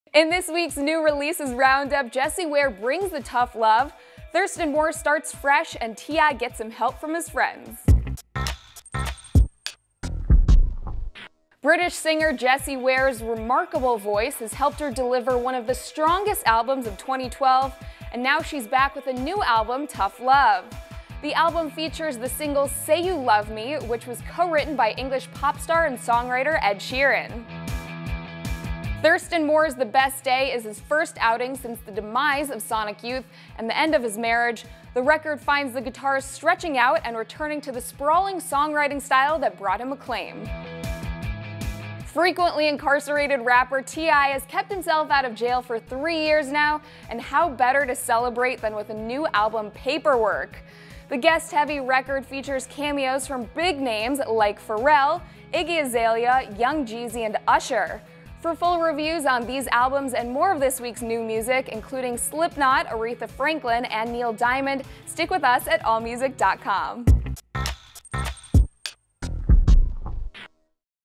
In this week's new Releases Roundup, Jessie Ware brings the tough love, Thurston Moore starts fresh, and T.I. gets some help from his friends. British singer Jessie Ware's remarkable voice has helped her deliver one of the strongest albums of 2012, and now she's back with a new album, Tough Love. The album features the single Say You Love Me, which was co-written by English pop star and songwriter Ed Sheeran. Thurston Moore's The Best Day is his first outing since the demise of Sonic Youth and the end of his marriage. The record finds the guitarist stretching out and returning to the sprawling songwriting style that brought him acclaim. Frequently incarcerated rapper T.I. has kept himself out of jail for 3 years now, and how better to celebrate than with a new album, Paperwork. The guest-heavy record features cameos from big names like Pharrell, Iggy Azalea, Young Jeezy, and Usher. For full reviews on these albums and more of this week's new music, including Slipknot, Aretha Franklin, and Neil Diamond, stick with us at AllMusic.com.